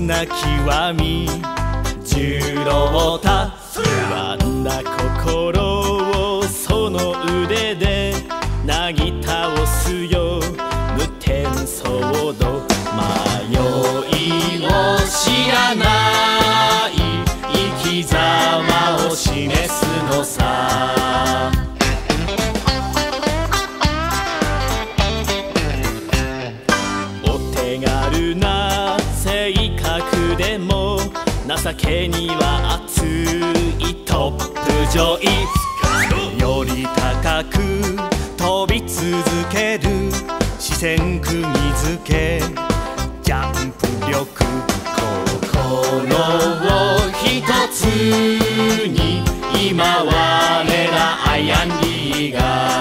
な極み重労た不安な心をその腕でなぎ倒すよ無天騒動迷いを知らない生き様を示すのさお手軽な性格でも情けには熱いトップ女医より高く飛び続ける視線釘付けジャンプ力心を一つに今我らアイアンリーが